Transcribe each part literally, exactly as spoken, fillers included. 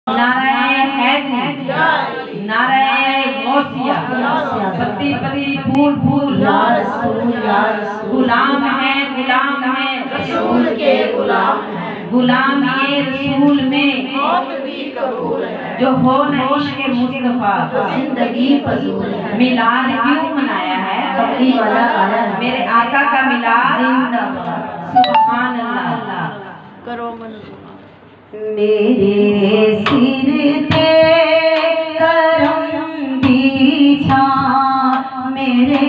नारायण हैदरी, नारायण गौसिया, पति पति फूल फूल, गुलाम है गुलाम है रसूल के गुलाम है, गुलाम ये रसूल में मौत भी कबूल है। जो हो न इश्क़ मुस्तफा जिंदगी फजूल है। मिलाद क्यों मनाया है? कमली वाला आया है। मेरे आका का मिलाद जिंदाबाद। सुभान अल्लाह। करो मन मेरे सिर पे करम बिछा, मेरे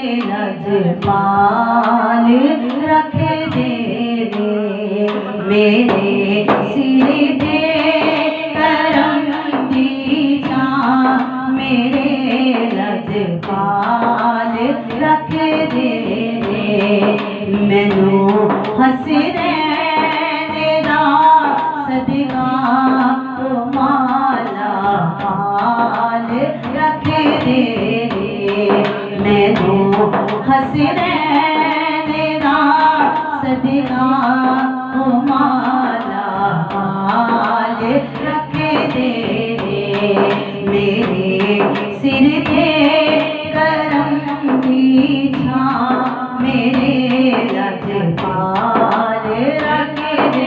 लजपाल रख दे रे। मेरे सिर पे करम बिछा, मेरे लजपाल रख दे रे। मैनू हसरे सदका ओ माला हाल रख दे रे। मैनू हसरैन दा सदका ओ माला हाल रख दे रे। मेरे सिर पे करम बिछा, मेरे लजपाल रख दे।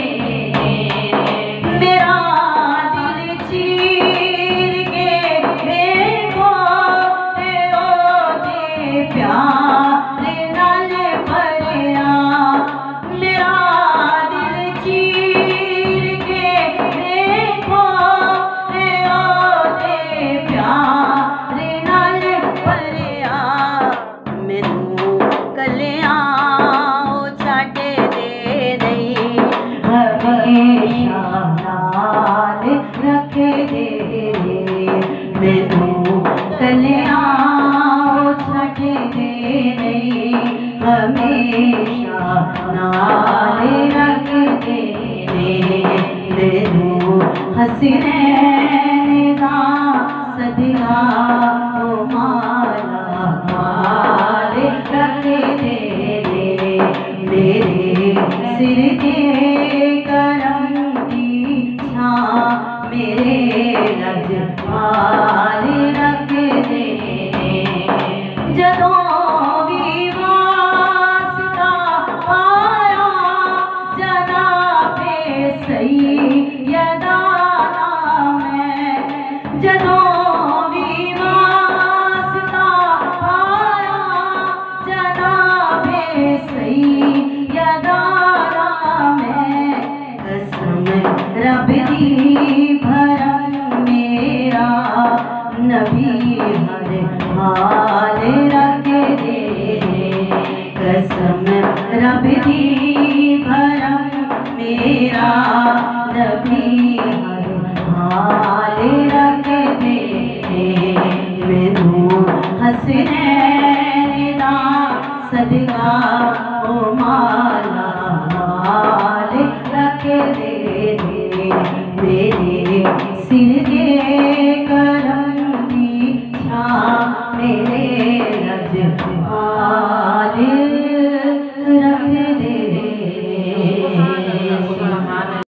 मैनू कलियां छट दे नहीं, हमेशा नाल रख दे रे। मैनू हसरैन दा सदका ओ माला हाल रख दे रे। मेरे सिर ते करम दी छां, मेरे लजपाल